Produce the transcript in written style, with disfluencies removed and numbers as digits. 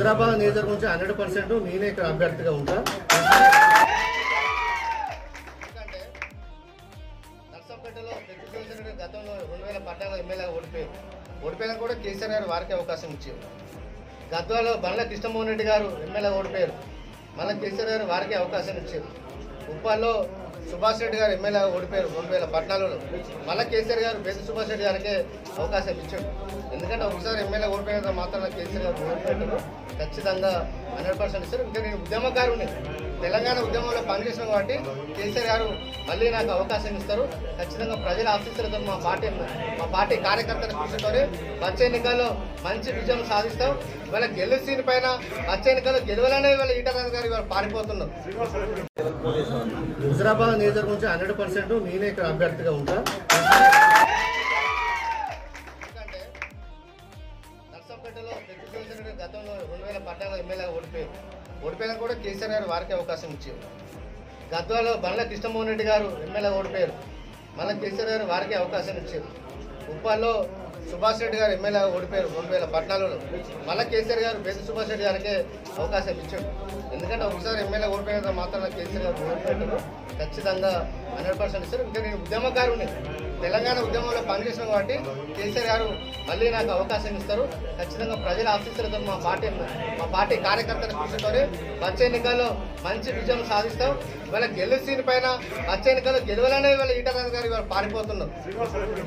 హుజరాబాద్ నియోజకవర్గం నుంచి 100% నేనే ఇక్కడ అభ్యర్థిగా ఉంటా. ఎందుకంటే నర్సంపేటలో గతంలో 2014 ఎమ్మెల్యేగా ఓడిపోయినా కూడా కేసీఆర్ గారు వారికి అవకాశం ఇచ్చారు. గద్వాలో బండ్ల కృష్ణమోహన్ రెడ్డి గారు ఎమ్మెల్యేగా ఓడిపోయారు, మళ్ళీ కేసీఆర్ గారు వారికి అవకాశం ఇచ్చారు. ఉప్పాల్లో సుభాష్ రెడ్డి గారు ఎమ్మెల్యేగా ఓడిపోయారు 2014లో, మళ్ళీ కేసీఆర్ గారు బెంజ్ సుభాష్ రెడ్డి గారికి అవకాశం ఇచ్చాడు. ఎందుకంటే ఒకసారి ఎమ్మెల్యే ఓడిపోయిన మాత్రం కేసీఆర్ గారు ఓడిపోయారు, ఖచ్చితంగా 100% ఇస్తారు. ఇంకా నేను ఉద్యమకారుని, తెలంగాణ ఉద్యమంలో పనిచేసిన కాబట్టి కేసీఆర్ గారు మళ్ళీ నాకు అవకాశం ఇస్తారు. ఖచ్చితంగా ప్రజల ఆశీస్సులతో మా పార్టీ కార్యకర్తల కృషితో వచ్చే ఎన్నికల్లో మంచి విజయం సాధిస్తాం. ఇవాళ గెలుసీని పైన వచ్చే ఎన్నికల్లో గెలవాలనే ఇవాళ ఈటల గారు ఇవాళ పారిపోతున్నాం. హుజరాబాద్ నియోజకవర్గం నుంచి 100% నేనే ఇక్కడ అభ్యర్థిగా ఉంటా. ఎందుకంటే నర్సంపేటలో గతంలో 2014 ఎమ్మెల్యేగా ఓడిపోయినా కూడా కేసీఆర్ గారు వారికి అవకాశం ఇచ్చారు. గద్వాలో బండ్ల కృష్ణమోహన్ రెడ్డి గారు ఎమ్మెల్యేగా ఓడిపోయారు, మళ్ళీ కేసీఆర్ గారు వారికి అవకాశం ఇచ్చారు. ఉప్పాల్లో సుభాష్ రెడ్డి గారు ఎమ్మెల్యేగా ఓడిపోయారు 2014లో, మళ్ళీ కేసీఆర్ గారు బెంజ్ సుభాష్ రెడ్డి గారికి అవకాశం ఇచ్చాడు. ఎందుకంటే ఒకసారి ఎమ్మెల్యే ఓడిపోయిన మాత్రం కేసీఆర్ గారు ఓడిపోయారు, ఖచ్చితంగా 100% ఇస్తారు. ఇంకా నేను ఉద్యమకారుని, తెలంగాణ ఉద్యమంలో పనిచేసిన కాబట్టి కేసీఆర్ గారు మళ్ళీ నాకు అవకాశం ఇస్తారు. ఖచ్చితంగా ప్రజల ఆశీస్సులతో మా పార్టీ కార్యకర్తల కృషితో వచ్చే ఎన్నికల్లో మంచి విజయం సాధిస్తాం. ఇవాళ గెలుసీని పైన వచ్చే ఎన్నికల్లో గెలవాలనే ఇవాళ ఈటల గారు ఇవాళ పారిపోతున్నాం.